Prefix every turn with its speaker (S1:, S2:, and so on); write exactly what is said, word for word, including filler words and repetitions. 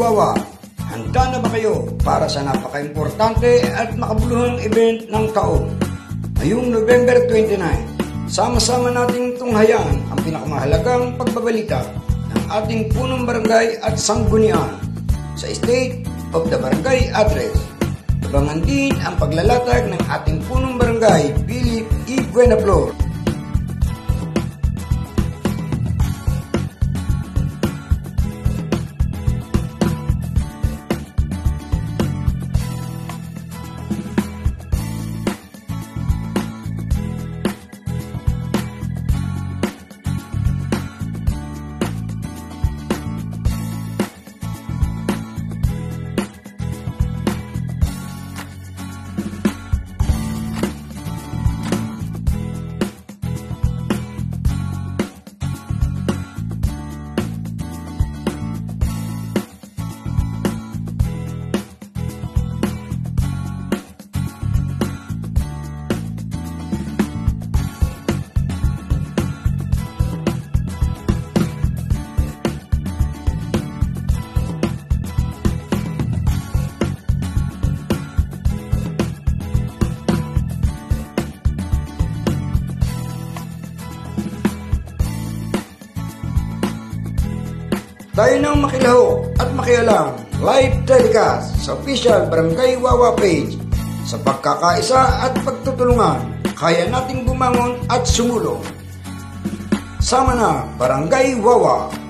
S1: Wawa. Handa na ba kayo para sa napaka-importante at makabuluhang event ng taon? Ngayong November twenty-nine, sama-sama nating tunghayan ang pinakamahalagang pagbabalita ng ating punong barangay at sanggunian sa State of the Barangay Address. Abangan din ang paglalatag ng ating punong barangay, Philip E. Buenaflor. Tayo nang makilaho at makialam, live telecast sa official Barangay Wawa page. Sa pagkakaisa at pagtutulungan, kaya nating bumangon at sumulong. Sama na Barangay Wawa.